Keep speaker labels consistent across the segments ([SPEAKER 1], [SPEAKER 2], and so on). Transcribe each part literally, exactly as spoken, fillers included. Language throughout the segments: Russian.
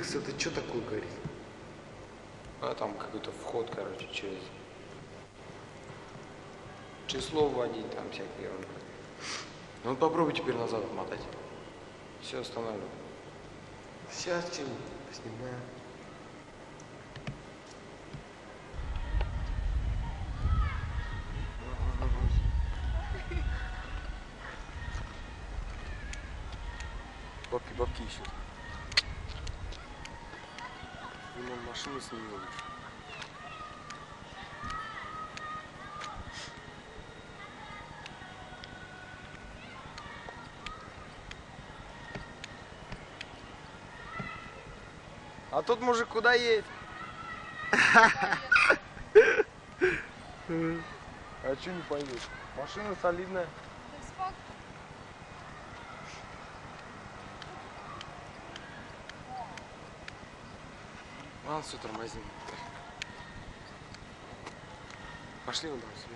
[SPEAKER 1] Икс, это что такое горит?
[SPEAKER 2] А там какой-то вход, короче, через число вводить, там всякие ерунда. Ну попробуй теперь назад отмотать. Все останавливай.
[SPEAKER 1] Сейчас что-нибудь поснимаем.
[SPEAKER 2] Бабки, бабки ищут. Ему машину снимем. А тут мужик куда едет? А что не пойдешь? Машина солидная. Ладно, все, тормозим. Пошли вон там себе.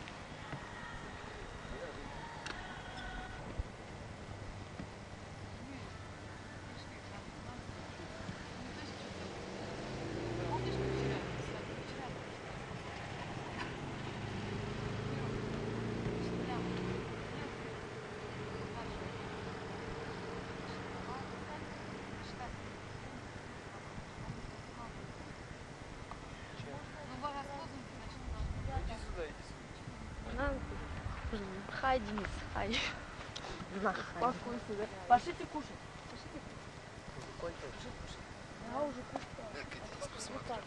[SPEAKER 3] Хай, Денис, хай. Успокойся, да? Пошлите кушать. Пошлите кушать. Я уже кушала. Вот так.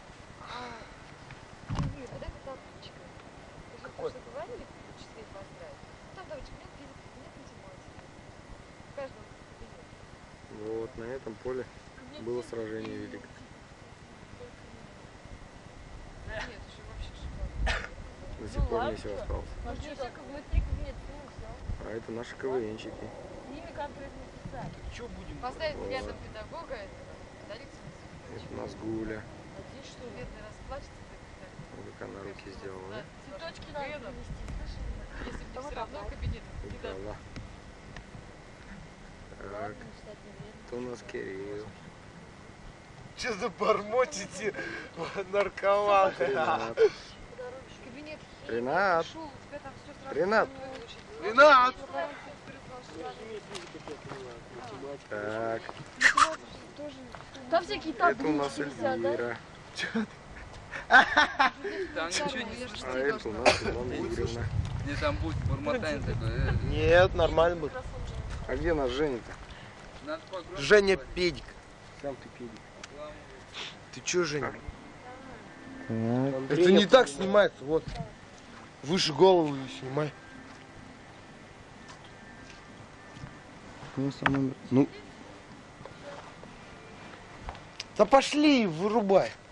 [SPEAKER 3] Ира, дай тапочка. Вы же просто говорили, в числе поздравить. Там, давайте, нет физики, нет математики. В каждом кабинете.
[SPEAKER 2] Вот на этом поле было сражение великое.
[SPEAKER 3] Нет, еще вообще шикарно.
[SPEAKER 2] До сих пор мне все осталось.
[SPEAKER 3] Ну что, только внутри кабинета, ну все.
[SPEAKER 2] А это наши КВНщики.
[SPEAKER 3] С ними конкретно писать.
[SPEAKER 1] Что будем?
[SPEAKER 3] Поставить
[SPEAKER 2] Вот.
[SPEAKER 3] рядом педагога, это подарить
[SPEAKER 2] Это у нас Гуля.
[SPEAKER 3] один, что ли? Бедный расплачется.
[SPEAKER 2] Вот как она руки сделала.
[SPEAKER 3] Да, цветочки надо привезти, слышали? Если бы все равно кабинет не
[SPEAKER 2] Да.
[SPEAKER 3] даст.
[SPEAKER 2] Так, это у нас Кирилл.
[SPEAKER 1] Что за бормочете, наркоман?
[SPEAKER 2] Ренат.
[SPEAKER 3] Кабинет
[SPEAKER 2] Ренат.
[SPEAKER 3] пришел, у тебя там все сразу
[SPEAKER 2] Ренат.
[SPEAKER 3] выучить.
[SPEAKER 1] Ренат!
[SPEAKER 2] Так,
[SPEAKER 3] Там всякие
[SPEAKER 2] это у нас
[SPEAKER 3] таблички висят, да?
[SPEAKER 2] Эльвира.
[SPEAKER 4] Там ничего не
[SPEAKER 3] Я ж
[SPEAKER 2] А
[SPEAKER 3] тебе
[SPEAKER 2] это у
[SPEAKER 3] должна.
[SPEAKER 2] нас Илона Юрьевна.
[SPEAKER 4] не там будет бормотание такое.
[SPEAKER 1] Нет, нормально будет.
[SPEAKER 2] А где наш Женя-то?
[SPEAKER 4] Надо погромче
[SPEAKER 1] Женя
[SPEAKER 4] говорить.
[SPEAKER 1] педик.
[SPEAKER 2] Сам ты педик.
[SPEAKER 1] Ты чё, Женя?
[SPEAKER 2] Андрей,
[SPEAKER 1] Это не так снимается, вот. Выше голову снимай.
[SPEAKER 2] Ну,
[SPEAKER 1] Да пошли, вырубай.